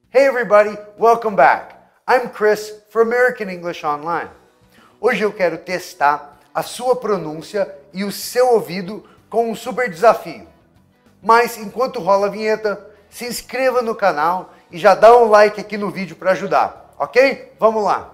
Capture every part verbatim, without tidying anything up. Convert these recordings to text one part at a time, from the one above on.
Hey everybody, welcome back. I'm Chris for American English Online. Hoje eu quero testar a sua pronúncia e o seu ouvido com um super desafio. Mas enquanto rola a vinheta, se inscreva no canal e já dá um like aqui no vídeo para ajudar, ok? Vamos lá!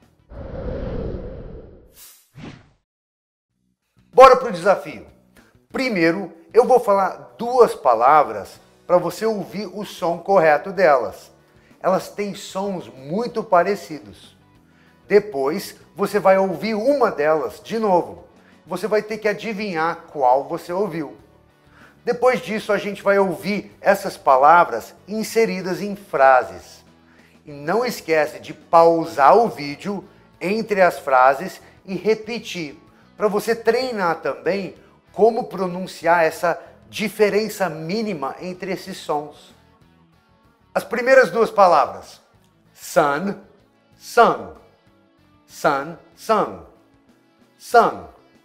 Bora pro desafio. Primeiro, eu vou falar duas palavras para você ouvir o som correto delas. Elas têm sons muito parecidos. Depois, você vai ouvir uma delas de novo. Você vai ter que adivinhar qual você ouviu. Depois disso, a gente vai ouvir essas palavras inseridas em frases. E não esquece de pausar o vídeo entre as frases e repetir, para você treinar também como pronunciar essa diferença mínima entre esses sons. As primeiras duas palavras, sun, sung, sun, sung, sung,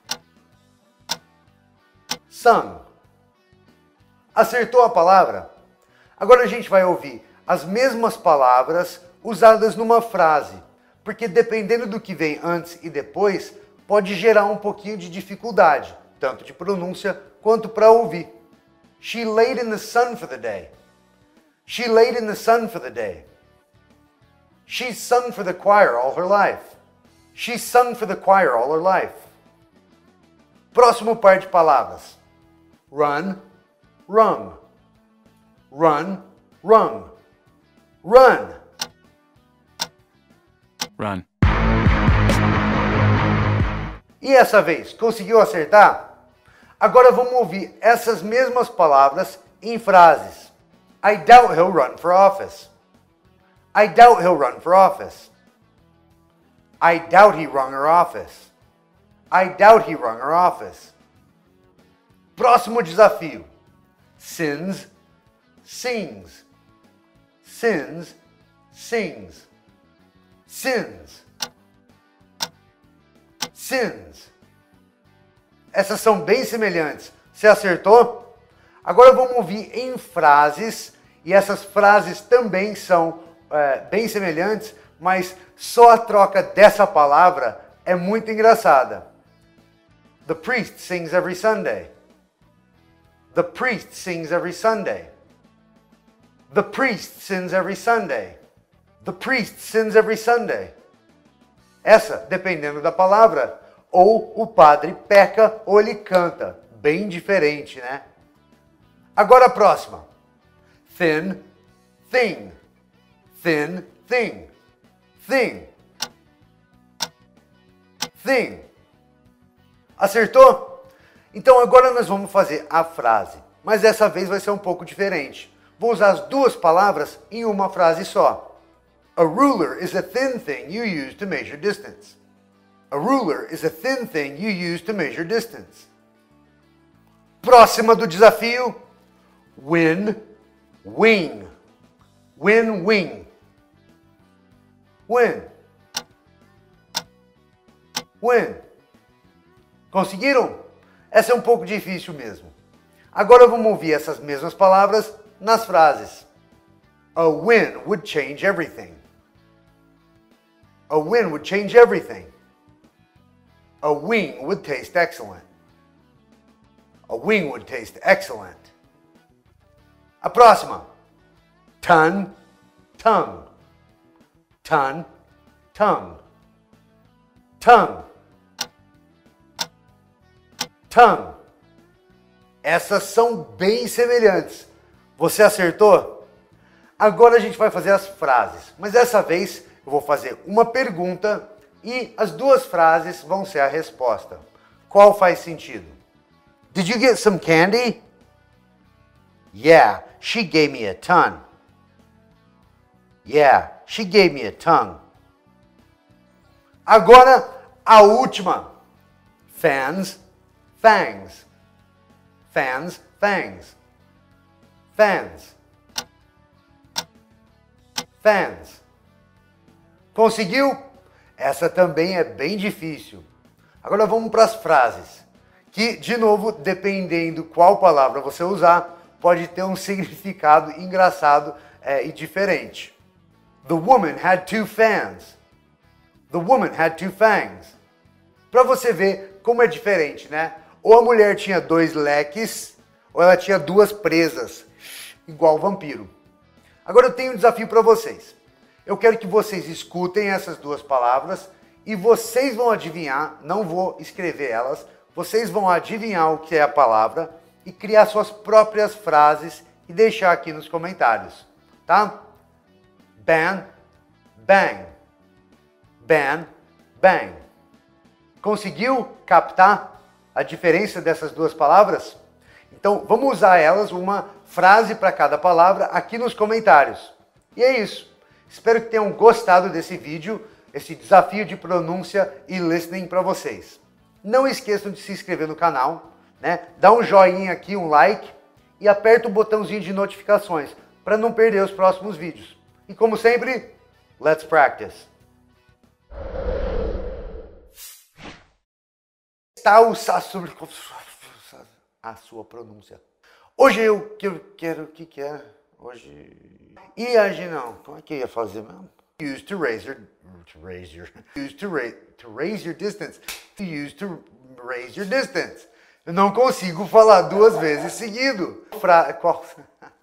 sung. Acertou a palavra? Agora a gente vai ouvir as mesmas palavras usadas numa frase, porque dependendo do que vem antes e depois, pode gerar um pouquinho de dificuldade, tanto de pronúncia quanto para ouvir. She laid in the sun for the day. She laid in the sun for the day. She sung for the choir all her life. She sung for the choir all her life. Próximo par de palavras. Run, rung. Run, rung. Run. Run. E essa vez, conseguiu acertar? Agora vamos ouvir essas mesmas palavras em frases. I doubt he'll run for office. I doubt he'll run for office. I doubt he rung her office. I doubt he rung her office. Próximo desafio. Sins, sings. Sins, sings. Sins. Sins. Essas são bem semelhantes. Você acertou? Agora vamos ouvir em frases, e essas frases também são é, bem semelhantes, mas só a troca dessa palavra é muito engraçada. The priest sings every Sunday. The priest sings every Sunday. The priest sings every Sunday. The priest sings every Sunday. Essa, dependendo da palavra, ou o padre peca ou ele canta. Bem diferente, né? Agora a próxima. Thin, thing. Thin, thing. Thing. Thing. Acertou? Então agora nós vamos fazer a frase. Mas dessa vez vai ser um pouco diferente. Vou usar as duas palavras em uma frase só. A ruler is a thin thing you use to measure distance. A ruler is a thin thing you use to measure distance. Próxima do desafio. Win, wing. Win, wing. Win. Win. Conseguiram? Essa é um pouco difícil mesmo. Agora vamos ouvir essas mesmas palavras nas frases. A win would change everything. A win would change everything. A wing would taste excellent. A wing would taste excellent. A próxima. Ton, tongue. Ton, tongue. Tongue. Tongue. Essas são bem semelhantes. Você acertou? Agora a gente vai fazer as frases, mas dessa vez eu vou fazer uma pergunta e as duas frases vão ser a resposta. Qual faz sentido? Did you get some candy? Yeah, she gave me a ton. Yeah, she gave me a ton. Agora a última. Fans, fangs. Fans, fangs. Fans. Fans. Conseguiu? Essa também é bem difícil. Agora vamos para as frases, que, de novo, dependendo qual palavra você usar, pode ter um significado engraçado é, e diferente. The woman had two fans. The woman had two fangs. Para você ver como é diferente, né? Ou a mulher tinha dois leques, ou ela tinha duas presas, igual o vampiro. Agora eu tenho um desafio para vocês. Eu quero que vocês escutem essas duas palavras e vocês vão adivinhar, não vou escrever elas, vocês vão adivinhar o que é a palavra e criar suas próprias frases e deixar aqui nos comentários, tá? Ban, bang. Ban, bang. Conseguiu captar a diferença dessas duas palavras? Então vamos usar elas, uma frase para cada palavra, aqui nos comentários. E é isso. Espero que tenham gostado desse vídeo, esse desafio de pronúncia e listening para vocês. Não esqueçam de se inscrever no canal, né? Dá um joinha aqui, um like e aperta o botãozinho de notificações para não perder os próximos vídeos. E como sempre, let's practice! Está o sobre a sua pronúncia. Hoje eu quero, quero o que que é? Hoje e hoje não. Como é que eu ia fazer mesmo? Use to raise your to raise your use to raise to raise your distance. To use to raise your distance. Eu não consigo falar duas vezes seguido. Fra... Qual?